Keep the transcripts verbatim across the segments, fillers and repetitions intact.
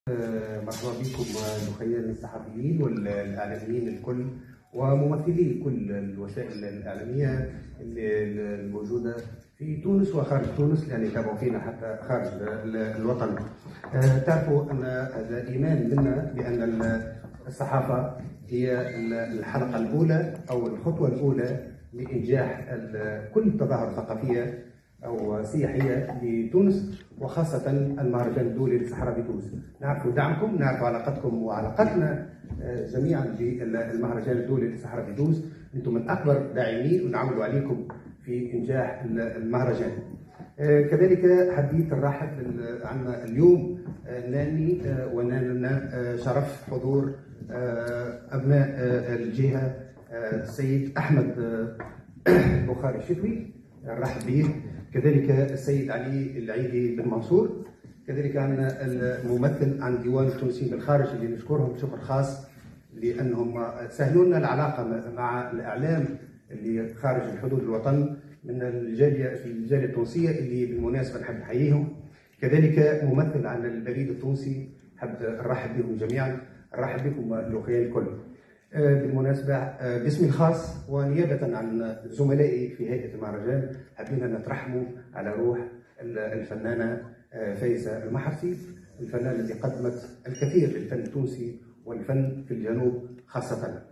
مرحبا بكم الاخوان الصحفيين والاعلاميين الكل وممثلي كل الوسائل الاعلاميه الموجوده في تونس وخارج تونس، لان يتابعوا فينا حتى خارج الوطن. تعرفوا ان هذا ايمان منا بان الصحافه هي الحلقه الاولى او الخطوه الاولى لانجاح كل التظاهر الثقافيه أو سياحية لتونس، وخاصة المهرجان الدولي للصحراء بتونس. نعرف دعمكم، نعرف علاقتكم وعلاقتنا جميعا بالمهرجان الدولي للصحراء بتونس. أنتم من أكبر داعمين ونعملوا عليكم في إنجاح المهرجان. كذلك حبيت نرحب عنا اليوم ناني ونالنا شرف حضور أبناء الجهة السيد أحمد بخاري الشتوي، نرحب به. كذلك السيد علي العيدي بن منصور، كذلك عندنا الممثل عن ديوان التونسيين بالخارج اللي نشكرهم بشكر خاص لانهم سهلوا لنا العلاقه مع الاعلام اللي خارج الحدود الوطن من الجاليه الجاليه التونسيه اللي بالمناسبه نحب نحييهم. كذلك ممثل عن البريد التونسي، حب نرحب بهم جميعا، نرحب بكم الاخوان الكل. بالمناسبة باسمي الخاص ونيابة عن زملائي في هيئة المهرجان حبينا نترحموا على روح الفنانة فايزة المحرسي، الفنانة التي قدمت الكثير للفن التونسي والفن في الجنوب خاصة.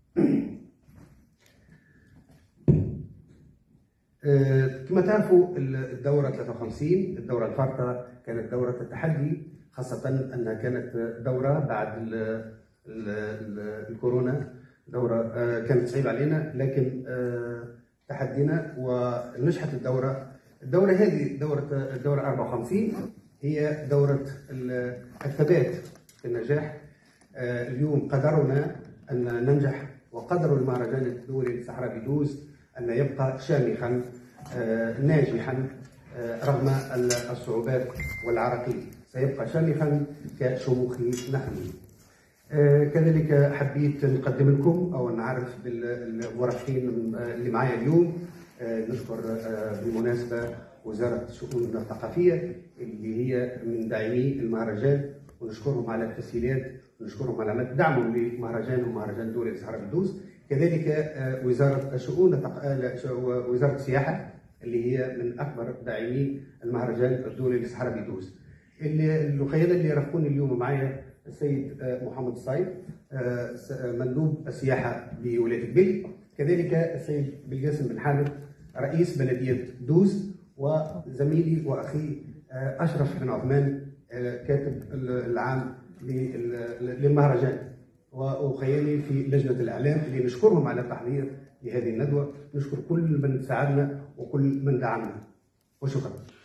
كما تعرفوا الدورة ثلاثة وخمسين، الدورة الفارطة، كانت دورة التحدي، خاصة أنها كانت دورة بعد الكورونا، دورة كانت صعيبة علينا، لكن تحدينا ونجحت الدورة. الدورة هذه دورة الدورة أربعة وخمسين هي دورة الثبات في النجاح. اليوم قدرنا أن ننجح، وقدر المهرجان الدولي للصحراء بتونس أن يبقى شامخا ناجحا رغم الصعوبات والعراقيل، سيبقى شامخا كشموخه نحن. كذلك حبيت نقدم لكم او نعرف بالمرافقين اللي معايا اليوم. نشكر بالمناسبه وزاره الشؤون الثقافيه اللي هي من داعمي المهرجان، ونشكرهم على التسهيلات ونشكرهم على دعمهم لمهرجان ومهرجان الدولي للصحراء بتونس. كذلك وزاره الشؤون وزاره السياحه اللي هي من اكبر داعمي المهرجان الدولي للصحراء بتونس. الخيال اللي رافقوني اليوم معايا السيد محمد الصايد مندوب السياحه بولايه قبيل، كذلك السيد بالقاسم بن حامد رئيس بلديه دوز، وزميلي واخي اشرف بن عثمان كاتب العام للمهرجان، وخيالي في لجنه الاعلام اللي نشكرهم على التحضير لهذه الندوه. نشكر كل من ساعدنا وكل من دعمنا، وشكرا.